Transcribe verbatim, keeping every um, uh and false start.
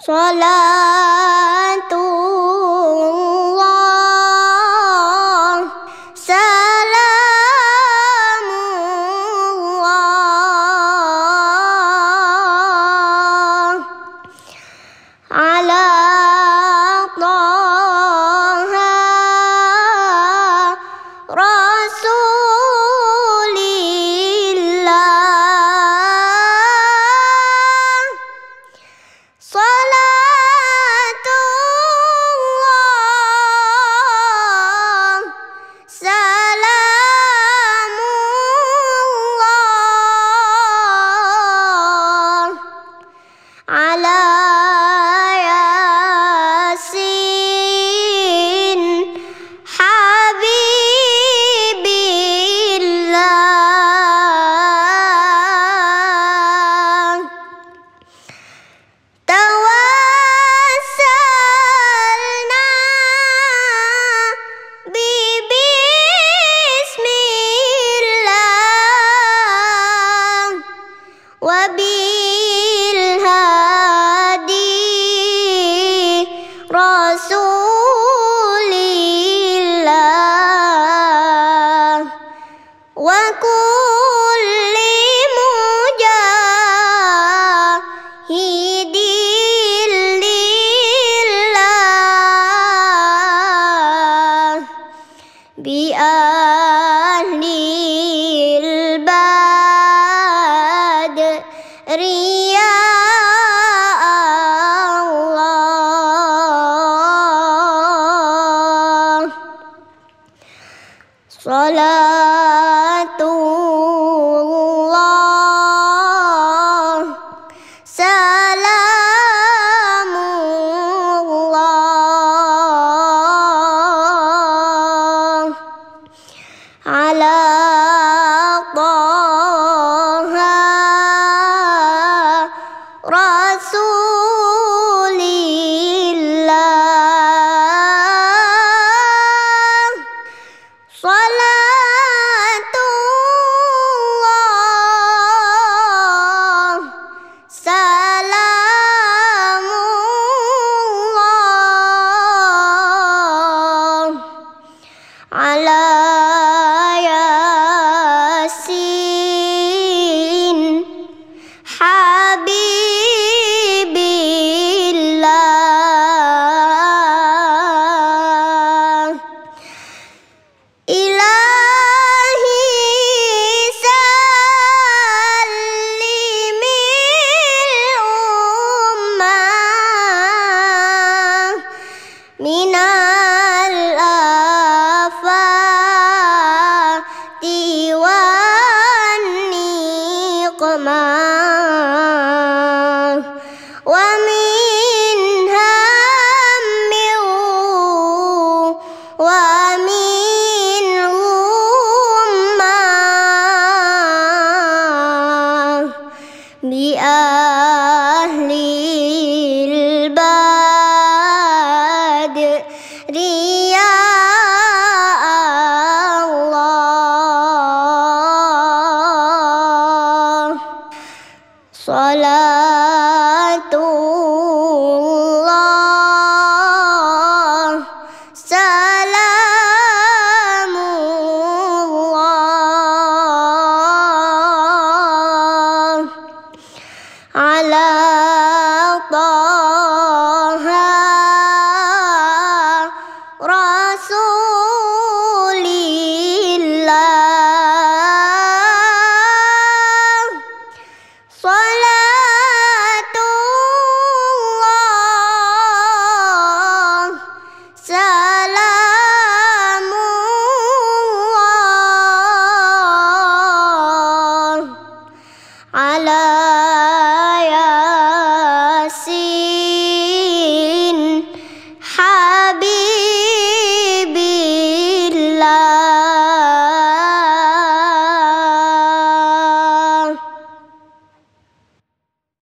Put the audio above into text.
Salatullah, salamullah ala Taha Rasulillah. Salatullah, salamullah ala Yasin Habibillah. Tawassalna bibismillah wa bil hadi Rasulillah wa kulli mujahidin lillah bi ahlil badri ya Allah. Salatullah, salamullah ala Taha Rasulillah. Salatullah, salamullah ala Yasin Habibillah. Ilahi sallimil ummah minal afati wan niqmah wa min hammin wa min ghummah bi ahlil badri ya Allah. Salatullah, salamullah ala